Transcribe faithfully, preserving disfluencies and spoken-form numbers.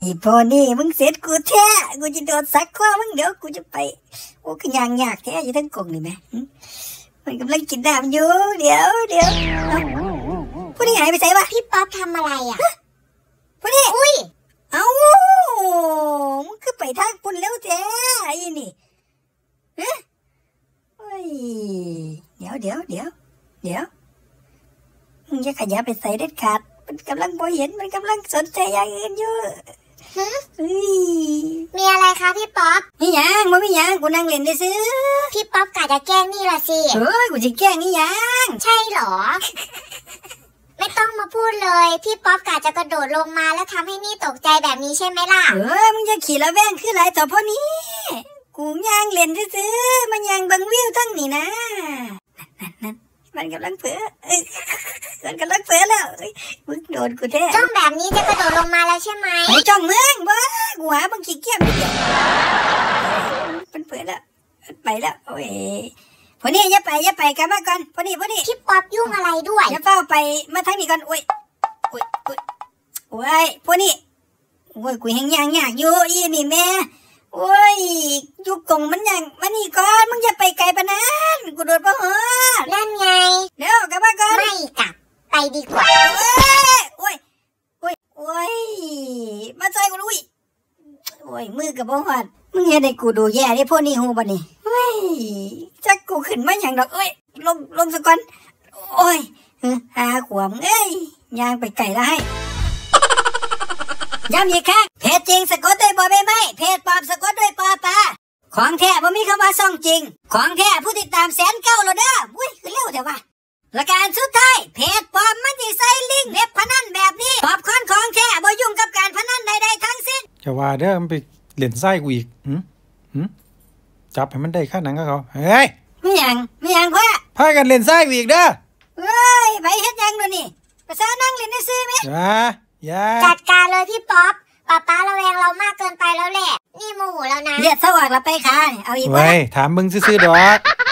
อีพอนี่มึงเสร็จกูแท้กูจะโดนซักข้อมึงเดี๋ยวกูจะไปโอ้คือยางยากแท้อยู่ทั้งกงนี่ไหมมันกำลังกินน้ำอยู่เดี๋ยวเดี๋ยวผู้นี้หายไปไหนวะพี่ป๊อปทำอะไรอ่ะผู้นี้อุ้ยเอ้ามึงคือไปทางปุ่นแล้วแท้ไอ้นี่ฮะโอ้ยเดี๋ยวเดี๋ยวเดี๋ยวเดี๋ยวมึงจะขยับไปใส่เด็ดขาดมันกำลังบ่เห็นมันกำลังสนใจอย่างอื่นอยู่มีอะไรคะพี่ป๊อปมีหยังบ่มีหยังกูนั่งเล่นได้ซื้อพี่ป๊อปกะจะแกล้งนี่ละสิเฮ้ยกูจะแกล้งนี่หยังใช่หรอ ไม่ต้องมาพูดเลยพี่ป๊อปกะจะกระโดดลงมาแล้วทำให้นี่ตกใจแบบนี้ใช่ไหมล่ะเฮ้ยมึงจะขี่ละแวงคือไรต่อพอนี้กูย่างเล่นซื้อมันย่างบังวิวทั้งนี่นะนั่นมันกำลังเผลอมันกำลังเผลอแล้วมึงโดนกูแท้จ้องแบบนี้จะกระโดดลงมาแล้วใช่ไหมไอ้จ้องมึงบ้ากูหาบังขี้เกียจไม่เกี่ยวมันเผลอแล้วไปแล้วโอ้ยพอนี้อย่าไปอย่าไปกลับมาก่อนพอนี้พอนี้พี่ป๊อปยุ่งอะไรด้วยอย่าเฝ้าไปมาทางนี้ก่อนโอ้ยโอ้ยโอ้ยโอ้ยพอนี้โอ้ยกูแห้งยางยากอยู่อีนี่แม่โอ้ยยุกกงมันยังมานี่ก่อนมึงอย่าไปไกลปะนั้นกูโดดบ่ฮอดนั่นไงเดี๋ยวกลับมาก่อนไม่กลับไปดีกว่าโอ้ยโอ้ยโอ้ยมาใจกูลุยโอ้ยมือกับบ่ฮอดมึงเฮ็ดให้กูดูแย่ได้พวกนี้ฮู้บ่นี่เฮ้ยจักกูขึ้นมาหยังดอกเอ้ยลงลงซะก่อนโอ้ยหาขวมเอ้ยย่างไปไกลแล้วให้ย้ำอีกครั้งเพจจริงสะกดด้วยบอใบไม้เพจปลอมสะกดด้วยปอปลาของแท้บ่มีคำว่าซ่องจริงของแท้ผู้ติดตามแสนเก้าแล้วเด้ออุ้ยคือเร็วแต่ว่าและการสุดท้ายเพจปลอมมันสิใส่ลิงก์เว็บพนันแบบนี้ปอบคอนของแท้บ่ยุ่งกับการพนันใดๆทั้งสิ้นจะว่าเด้อมันไปเล่นไส้กูอีกหืมหืมจับให้มันได้ค่าหนังกับเขาเฮ้ยไม่หยังไม่หยังพ่อพากันเล่นไส้กูอีกเด้อเฮ้ยไปเฮ็ดหยังดูนี่ภาษานั่งเล่นได้ซื่อมั้ยอย่าอย่าจัดการเลยพี่ป๊อปป้าป้าระแวงเรามากเกินไปแล้วแหละนี่โมโหแล้วนะเลียดสว่างละไปค่ะเอาอีกว่าเว้ยถามมึงซื่อๆดอก